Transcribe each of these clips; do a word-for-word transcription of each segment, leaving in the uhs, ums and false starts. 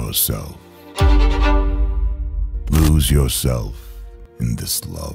yourself. Lose yourself in this love.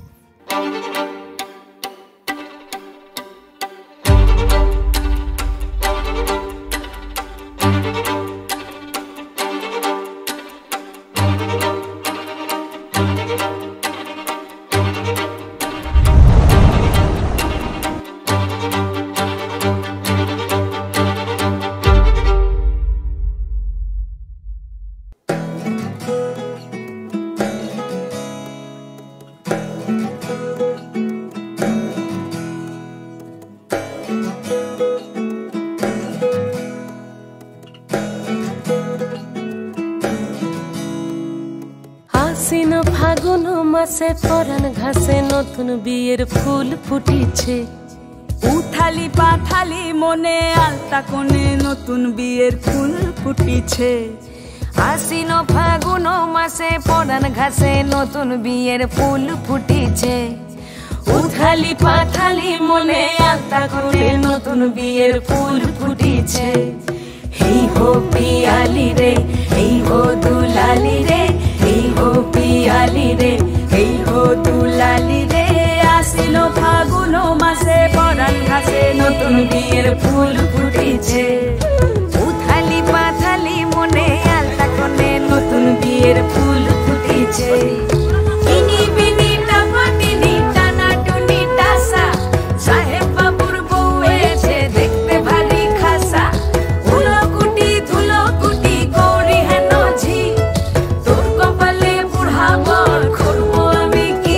আশ্বিন ফাগুন মাসে পরাণ ঘাসে নতুন বিয়ের ফুল ফুটিছে। উথালি পাথালি মনে আলতা কোণে নতুন বিয়ের ফুল ফুটিছে। আশ্বিন ফাগুন মাসে পরাণ ঘাসে নতুন বিয়ের ফুল ফুটিছে। উথালি পাথালি মনে আলতা কোণে নতুন বিয়ের ফুল ফুটিছে। হেই হো পিয়ালি রে, হেই হো দুলালি রে, হেই হো পিয়ালি রে, হেই হো দুলালি রে। আশ্বিন ফাগুন মাসে পরাণ ঘাসে নতুন বিয়ের ফুল ফুটিছে। উথালি পাথালি মনে আলতা কোণে নতুন বিয়ের ফুল ফুটিছে। ইনি বিনি টাপাটিনি টানা টুনি টাসা, সাহেব বাবুর বউ এসে দেখতে ভারী খাসা। উলো কুটি ধুলো কুটি গৌরী হেন ঝি, তোর কপালে বুড়া বর করবো আমি কি।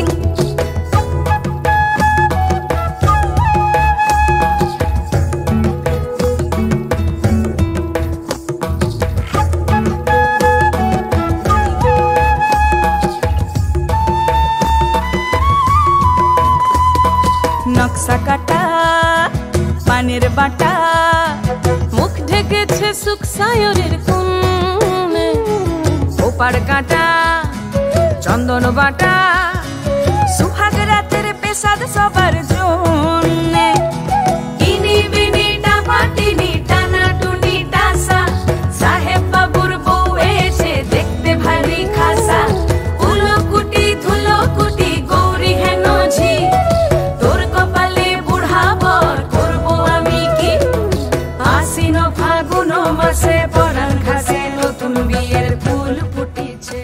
নকশা কাটা পানের বাটা, মুখ ঢেকেছে সুখ সায়রের কোণে। ওপার কাটা চন্দন বাটা, সুহাগ রাতের পেশাদ সবার জন্যে। ইনি বিনি টাপাটিনি টানা টুনি টাসা, সাহেব বাবুর বউ এসে দেখতে ভারী খাসা। উলো কুটি ধুলো কুটি গৌরী হেন ঝি, তোর কপালে বুড়া বর করবো আমি কি। আশ্বিন ফাগুন মাসে পরাণ ঘাসে নতুন বিয়ের ফুল ফুটিছে।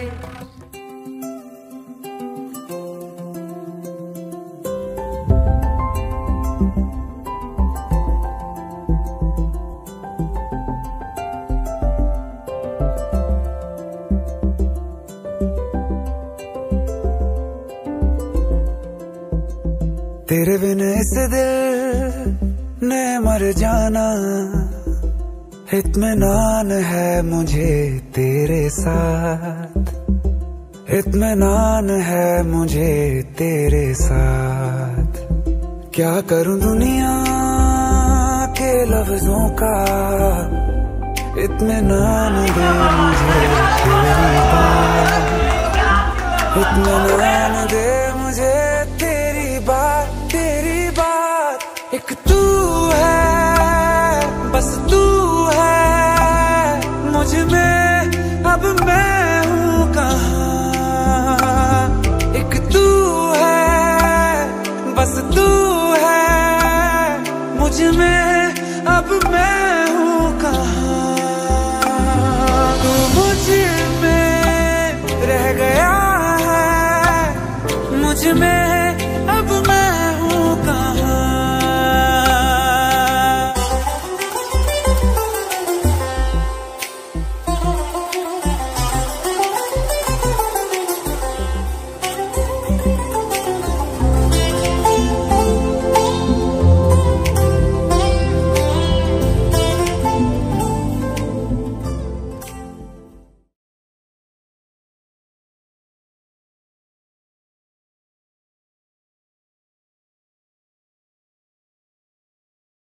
तेरे बिन इस दिल ने मर जाना, इत्मीनान है मुझे तेरे साथ, इत्मीनान है मुझे तेरे साथ। क्या करूं दुनिया के लफ्जों का, इत्मीनान दे मुझे तेरी बात, इत्मीनान दे